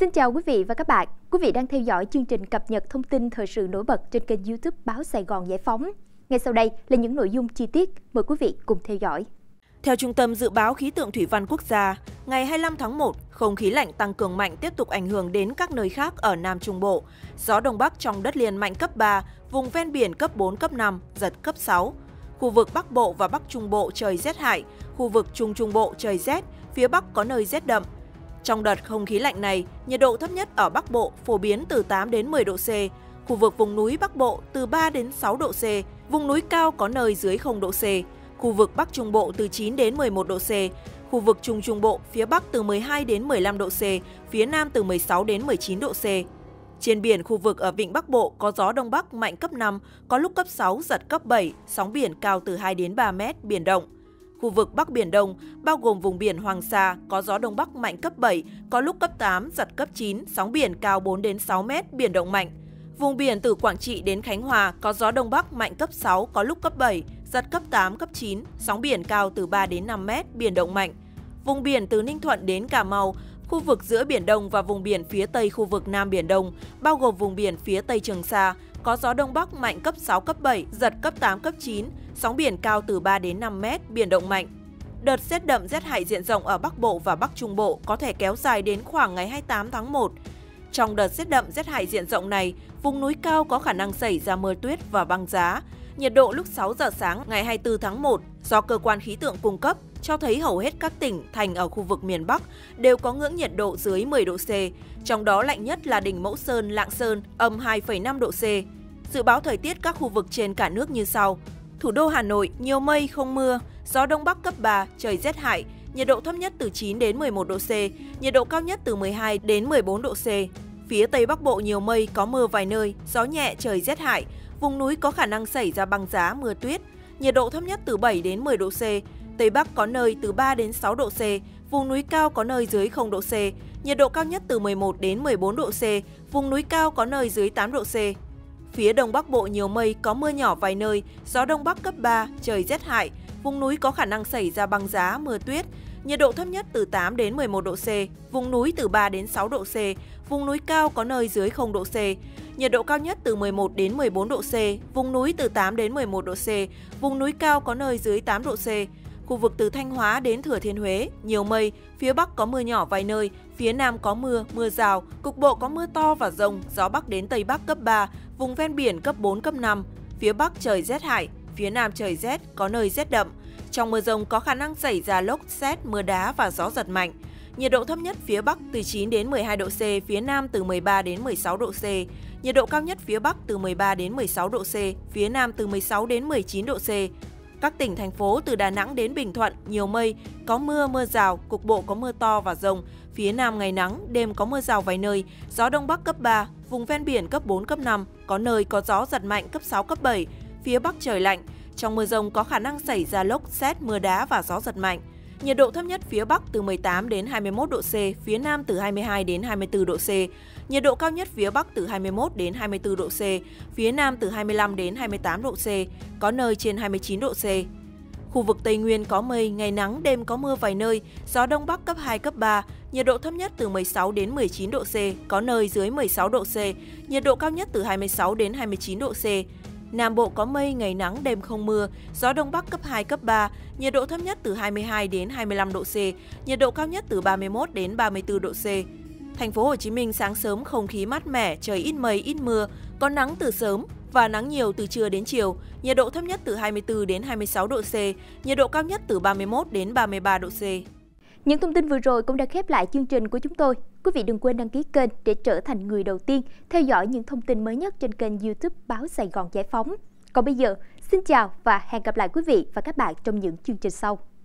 Xin chào quý vị và các bạn. Quý vị đang theo dõi chương trình cập nhật thông tin thời sự nổi bật trên kênh YouTube Báo Sài Gòn Giải phóng. Ngay sau đây là những nội dung chi tiết, mời quý vị cùng theo dõi. Theo Trung tâm Dự báo Khí tượng Thủy văn Quốc gia, ngày 25 tháng 1, không khí lạnh tăng cường mạnh tiếp tục ảnh hưởng đến các nơi khác ở Nam Trung Bộ. Gió Đông Bắc trong đất liền mạnh cấp 3, vùng ven biển cấp 4, cấp 5, giật cấp 6. Khu vực Bắc Bộ và Bắc Trung Bộ trời rét hại, khu vực Trung Trung Bộ trời rét, phía Bắc có nơi rét đậm. Trong đợt không khí lạnh này, nhiệt độ thấp nhất ở Bắc Bộ phổ biến từ 8 đến 10 độ C, khu vực vùng núi Bắc Bộ từ 3 đến 6 độ C, vùng núi cao có nơi dưới 0 độ C, khu vực Bắc Trung Bộ từ 9 đến 11 độ C, khu vực Trung Trung Bộ phía Bắc từ 12 đến 15 độ C, phía Nam từ 16 đến 19 độ C. Trên biển, khu vực ở Vịnh Bắc Bộ có gió Đông Bắc mạnh cấp 5, có lúc cấp 6, giật cấp 7, sóng biển cao từ 2 đến 3 mét, biển động. Khu vực Bắc Biển Đông, bao gồm vùng biển Hoàng Sa, có gió Đông Bắc mạnh cấp 7, có lúc cấp 8, giật cấp 9, sóng biển cao 4 đến 6 mét, biển động mạnh. Vùng biển từ Quảng Trị đến Khánh Hòa có gió Đông Bắc mạnh cấp 6, có lúc cấp 7, giật cấp 8, cấp 9, sóng biển cao từ 3 đến 5 mét, biển động mạnh. Vùng biển từ Ninh Thuận đến Cà Mau, khu vực giữa Biển Đông và vùng biển phía Tây khu vực Nam Biển Đông, bao gồm vùng biển phía Tây Trường Sa, có gió Đông Bắc mạnh cấp 6, cấp 7, giật cấp 8, cấp 9, sóng biển cao từ 3 đến 5 mét, biển động mạnh. Đợt rét đậm rét hại diện rộng ở Bắc Bộ và Bắc Trung Bộ có thể kéo dài đến khoảng ngày 28 tháng 1. Trong đợt rét đậm rét hại diện rộng này, vùng núi cao có khả năng xảy ra mưa tuyết và băng giá. Nhiệt độ lúc 6 giờ sáng ngày 24 tháng 1 do cơ quan khí tượng cung cấp cho thấy hầu hết các tỉnh, thành ở khu vực miền Bắc đều có ngưỡng nhiệt độ dưới 10 độ C, trong đó lạnh nhất là đỉnh Mẫu Sơn, Lạng Sơn, âm 2,5 độ C. Dự báo thời tiết các khu vực trên cả nước như sau. Thủ đô Hà Nội, nhiều mây, không mưa, gió Đông Bắc cấp 3, trời rét hại, nhiệt độ thấp nhất từ 9 đến 11 độ C, nhiệt độ cao nhất từ 12 đến 14 độ C. Phía Tây Bắc Bộ nhiều mây, có mưa vài nơi, gió nhẹ, trời rét hại, vùng núi có khả năng xảy ra băng giá, mưa tuyết, nhiệt độ thấp nhất từ 7 đến 10 độ C, Tây Bắc có nơi từ 3 đến 6 độ C, vùng núi cao có nơi dưới 0 độ C, nhiệt độ cao nhất từ 11 đến 14 độ C, vùng núi cao có nơi dưới 8 độ C. Phía Đông Bắc Bộ nhiều mây, có mưa nhỏ vài nơi, gió Đông Bắc cấp 3, trời rét hại, vùng núi có khả năng xảy ra băng giá, mưa tuyết, nhiệt độ thấp nhất từ 8 đến 11 độ C, vùng núi từ 3 đến 6 độ C, vùng núi cao có nơi dưới 0 độ C, nhiệt độ cao nhất từ 11 đến 14 độ C, vùng núi từ 8 đến 11 độ C, vùng núi cao có nơi dưới 8 độ C. Khu vực từ Thanh Hóa đến Thừa Thiên Huế, nhiều mây, phía Bắc có mưa nhỏ vài nơi, phía Nam có mưa, mưa rào, cục bộ có mưa to và dông, gió Bắc đến Tây Bắc cấp 3, vùng ven biển cấp 4, cấp 5, phía Bắc trời rét hại, phía Nam trời rét, có nơi rét đậm. Trong mưa dông có khả năng xảy ra lốc, sét, mưa đá và gió giật mạnh. Nhiệt độ thấp nhất phía Bắc từ 9 đến 12 độ C, phía Nam từ 13 đến 16 độ C. Nhiệt độ cao nhất phía Bắc từ 13 đến 16 độ C, phía Nam từ 16 đến 19 độ C. Các tỉnh, thành phố từ Đà Nẵng đến Bình Thuận, nhiều mây, có mưa, mưa rào, cục bộ có mưa to và dông. Phía Nam ngày nắng, đêm có mưa rào vài nơi, gió Đông Bắc cấp 3, vùng ven biển cấp 4, cấp 5, có nơi có gió giật mạnh cấp 6, cấp 7. Phía Bắc trời lạnh, trong mưa dông có khả năng xảy ra lốc, sét, mưa đá và gió giật mạnh. Nhiệt độ thấp nhất phía Bắc từ 18 đến 21 độ C, phía Nam từ 22 đến 24 độ C. Nhiệt độ cao nhất phía Bắc từ 21 đến 24 độ C, phía Nam từ 25 đến 28 độ C, có nơi trên 29 độ C. Khu vực Tây Nguyên có mây, ngày nắng, đêm có mưa vài nơi, gió Đông Bắc cấp 2, cấp 3, nhiệt độ thấp nhất từ 16 đến 19 độ C, có nơi dưới 16 độ C, nhiệt độ cao nhất từ 26 đến 29 độ C. Nam Bộ có mây, ngày nắng, đêm không mưa, gió Đông Bắc cấp 2, cấp 3, nhiệt độ thấp nhất từ 22 đến 25 độ C, nhiệt độ cao nhất từ 31 đến 34 độ C. Thành phố Hồ Chí Minh sáng sớm không khí mát mẻ, trời ít mây, ít mưa, có nắng từ sớm và nắng nhiều từ trưa đến chiều, nhiệt độ thấp nhất từ 24 đến 26 độ C, nhiệt độ cao nhất từ 31 đến 33 độ C. Những thông tin vừa rồi cũng đã khép lại chương trình của chúng tôi. Quý vị đừng quên đăng ký kênh để trở thành người đầu tiên theo dõi những thông tin mới nhất trên kênh YouTube Báo Sài Gòn Giải phóng. Còn bây giờ, xin chào và hẹn gặp lại quý vị và các bạn trong những chương trình sau.